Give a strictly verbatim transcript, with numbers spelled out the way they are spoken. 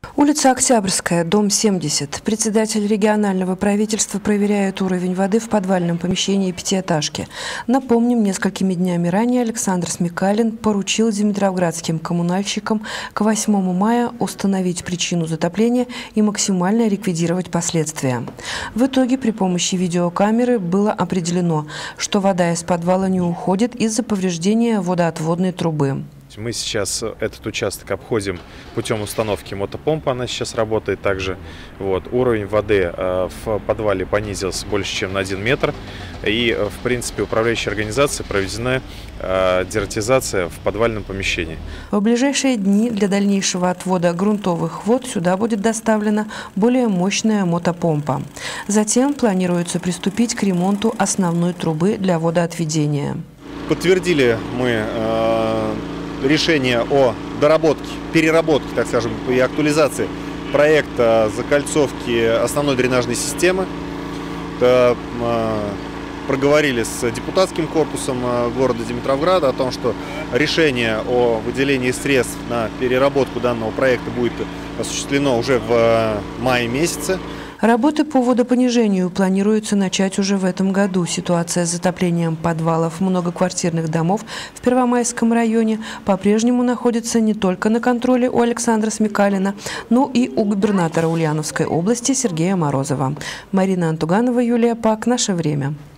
Улица Октябрьская, дом семьдесят. Председатель регионального правительства проверяет уровень воды в подвальном помещении пятиэтажки. Напомним, несколькими днями ранее Александр Смекалин поручил димитровградским коммунальщикам к восьмому мая установить причину затопления и максимально ликвидировать последствия. В итоге при помощи видеокамеры было определено, что вода из подвала не уходит из-за повреждения водоотводной трубы. Мы сейчас этот участок обходим путем установки мотопомпы, она сейчас работает также. Вот. Уровень воды в подвале понизился больше, чем на один метр. И, в принципе, управляющей организацией проведена дератизация в подвальном помещении. В ближайшие дни для дальнейшего отвода грунтовых вод сюда будет доставлена более мощная мотопомпа. Затем планируется приступить к ремонту основной трубы для водоотведения. Подтвердили мы э решение о доработке, переработке, так скажем, и актуализации проекта закольцовки основной дренажной системы. Это, э, проговорили с депутатским корпусом города Димитровграда о том, что решение о выделении средств на переработку данного проекта будет осуществлено уже в мае месяце. Работы по водопонижению планируется начать уже в этом году. Ситуация с затоплением подвалов многоквартирных домов в Первомайском районе по-прежнему находится не только на контроле у Александра Смекалина, но и у губернатора Ульяновской области Сергея Морозова. Марина Антуганова, Юлия Пак. Наше время.